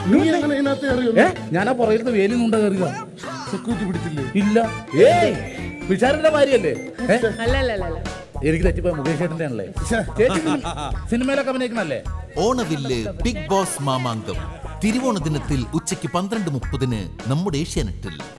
ഞാനാ പുറകിലത്തെ വേലി നുണ്ട കയറിയതാ. സെക്യൂരിറ്റി പിടിച്ചില്ലേ? ഇല്ല. ഏയ് വിശാലിന്റെ ഭാര്യയല്ലേ? എനിക്ക് തെറ്റിപ്പോയ മുകേഷ് ചേട്ടന്റെ ആണല്ലേ. ചേച്ചി സിനിമയിലൊക്കെ അഭിനയിക്കണല്ലേ? ഓണവില്ല് ബിഗ് ബോസ് മാമാങ്കം തിരുവോണ ദിനത്തിൽ ഉച്ചയ്ക്ക് 12:30 നമ്മുടെ ഏഷ്യാനെറ്റിൽ.